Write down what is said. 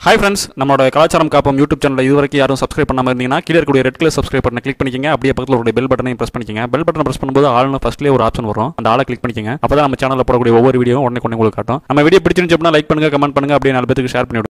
Hi friends, நம்மளோட கலாச்சாரம் காப்போம் யூடியூப் சேனலை இதுவரைக்கும் யாரும் சப்ஸ்கிரைப் பண்ணாம இருந்தீங்கன்னா கீழ இருக்கக்கூடிய ரெட் கலர் சப்ஸ்கிரைப் பட்டனை கிளிக் பண்ணிக்கங்க. அப்படியே பக்கத்துல ஒரு பெல் பட்டனையும் பிரஸ் பண்ணிக்கங்க. பெல் பட்டனை பிரஸ் பண்ணும்போது ஆல்னு ஃபர்ஸ்ட்லயே ஒரு ஆப்ஷன் வரும். அந்த ஆளை கிளிக் பண்ணிக்கங்க. அப்பதான் நம்ம சேனல்ல போடக்கூடிய ஒவ்வொரு வீடியோவும் உடனே கொண்டு உங்களுக்கு காட்டும். நம்ம வீடியோ பிடிச்சிருந்துச்சு அப்படினா லைக் பண்ணுங்க, கமெண்ட் பண்ணுங்க, அப்படியே 4 பேருக்கு ஷேர் பண்ணி